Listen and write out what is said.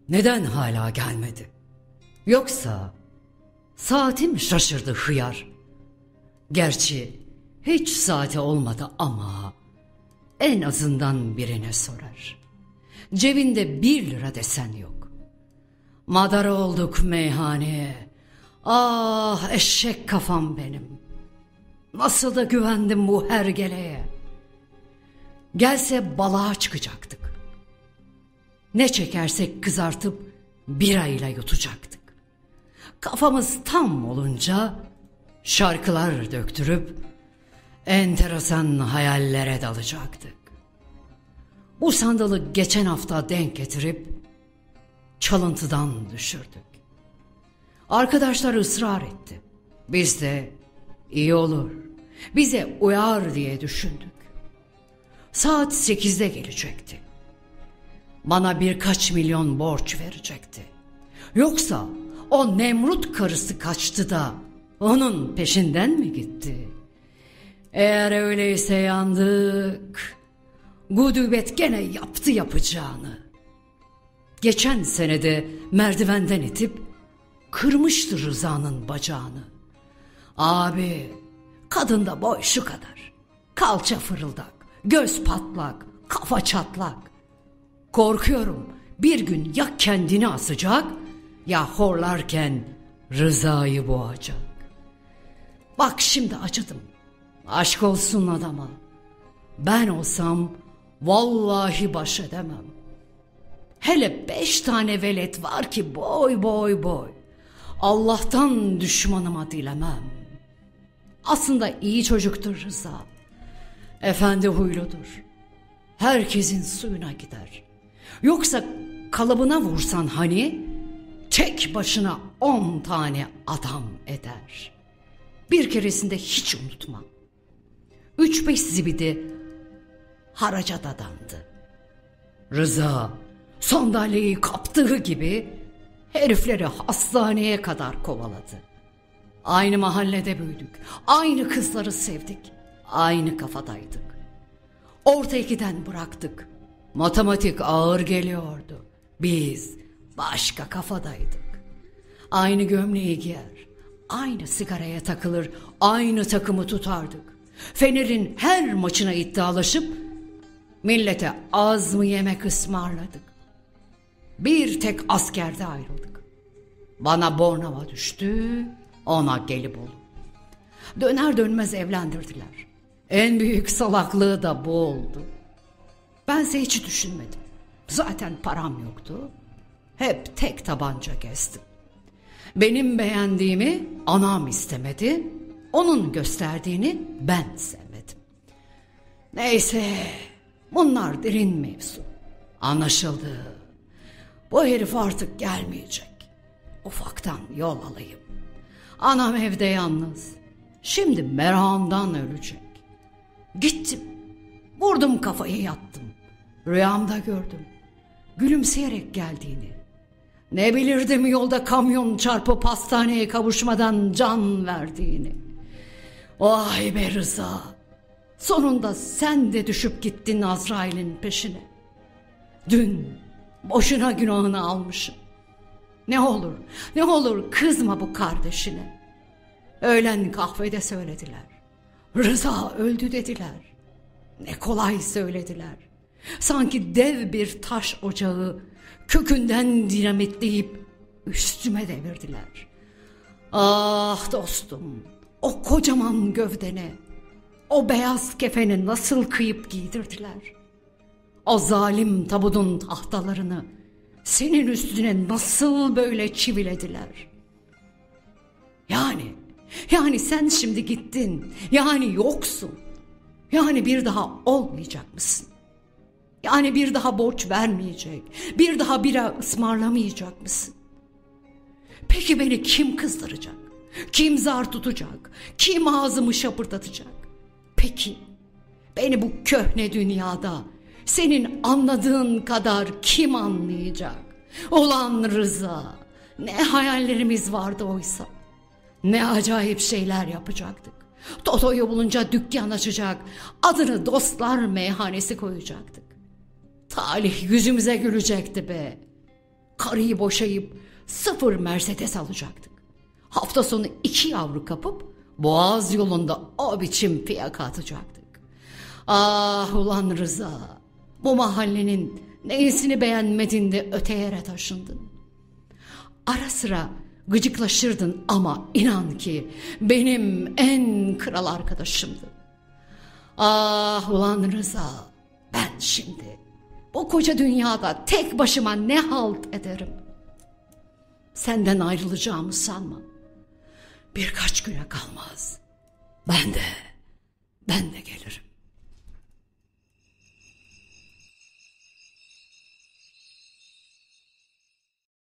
Neden hala gelmedi? Yoksa saatim şaşırdı hıyar. Gerçi hiç saati olmadı ama en azından birine sorar. Cebinde 1 lira desen yok. Madara olduk meyhaneye. Ah eşek kafam benim. Nasıl da güvendim bu hergeleye. Gelse balığa çıkacaktık. Ne çekersek kızartıp birayla yutacaktık. Kafamız tam olunca şarkılar döktürüp enteresan hayallere dalacaktık. Bu sandalı geçen hafta denk getirip çalıntıdan düşürdük. Arkadaşlar ısrar etti. Biz de iyi olur, bize uyar diye düşündük. Saat 8'de gelecekti. Bana birkaç milyon borç verecekti. Yoksa o Nemrut karısı kaçtı da onun peşinden mi gitti? Eğer öyleyse yandık. Gudubet gene yaptı yapacağını. Geçen senede merdivenden itip kırmıştı Rıza'nın bacağını. Abi, kadında boy şu kadar. Kalça fırıldak, göz patlak, kafa çatlak. Korkuyorum bir gün ya kendini asacak ya horlarken Rıza'yı boğacak. Bak şimdi acıdım. Aşk olsun adama. Ben olsam vallahi baş edemem. Hele 5 tane velet var ki boy boy boy. Allah'tan düşmanıma dilemem. Aslında iyi çocuktur Rıza. Efendi huyludur. Herkesin suyuna gider. Yoksa kalıbına vursan hani tek başına 10 tane adam eder. Bir keresinde hiç unutmam. 3-5 zibidi haraca dadandı. Rıza sandalyeyi kaptığı gibi herifleri hastaneye kadar kovaladı. Aynı mahallede büyüdük. Aynı kızları sevdik. Aynı kafadaydık. Orta 2'den bıraktık. Matematik ağır geliyordu. Biz başka kafadaydık. Aynı gömleği giyer. Aynı sigaraya takılır. Aynı takımı tutardık. Fener'in her maçına iddialaşıp millete az mı yemek ısmarladık. Bir tek askerde ayrıldık. Bana Bornova düştü, ona Gelibolu. Döner dönmez evlendirdiler. En büyük salaklığı da bu oldu. Bense hiç düşünmedim. Zaten param yoktu. Hep tek tabanca gezdim. Benim beğendiğimi anam istemedi. Onun gösterdiğini ben sevmedim. Neyse, bunlar derin mevzu. Anlaşıldı. Bu herif artık gelmeyecek. Ufaktan yol alayım. Anam evde yalnız. Şimdi merakımdan ölecek. Gittim. Vurdum kafayı yattım. Rüyamda gördüm. Gülümseyerek geldiğini. Ne bilirdim yolda kamyon çarpıp hastaneye kavuşmadan can verdiğini. Vay be Rıza. Sonunda sen de düşüp gittin Azrail'in peşine. Dün boşuna günahını almışım. Ne olur kızma bu kardeşine. Öğlen kahvede söylediler. Rıza öldü dediler. Ne kolay söylediler. Sanki dev bir taş ocağı kökünden dinamitleyip üstüme devirdiler. Ah dostum, o kocaman gövdene, o beyaz kefeni nasıl kıyıp giydirdiler? O zalim tabutun tahtalarını senin üstüne nasıl böyle çivilediler? Yani sen şimdi gittin, yani yoksun. Yani bir daha olmayacak mısın? Yani bir daha borç vermeyecek, bir daha bira ısmarlamayacak mısın? Peki beni kim kızdıracak? Kim zar tutacak? Kim ağzımı şapırdatacak? Peki beni bu köhne dünyada senin anladığın kadar kim anlayacak? Ulan Rıza, ne hayallerimiz vardı oysa. Ne acayip şeyler yapacaktık. Toto'yu bulunca dükkan açacak, adını Dostlar Meyhanesi koyacaktık. Talih yüzümüze gülecekti be. Karıyı boşayıp 0 Mercedes alacaktık. Hafta sonu 2 yavru kapıp Boğaz yolunda o biçim fiyaka atacaktık. Ah ulan Rıza, bu mahallenin neyisini beğenmedin de öte yere taşındın. Ara sıra gıcıklaşırdın ama inan ki benim en kral arkadaşımdı. Ah ulan Rıza, ben şimdi bu koca dünyada tek başıma ne halt ederim? Senden ayrılacağımı sanma. Birkaç güne kalmaz. Ben de